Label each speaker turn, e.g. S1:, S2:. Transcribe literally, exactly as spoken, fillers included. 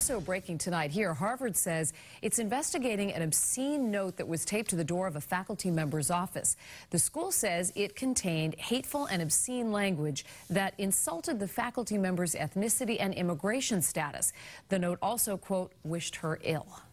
S1: Also breaking tonight here, Harvard says it's investigating an obscene note that was taped to the door of a faculty member's office. The school says it contained hateful and obscene language that insulted the faculty member's ethnicity and immigration status. The note also, quote, wished her ill.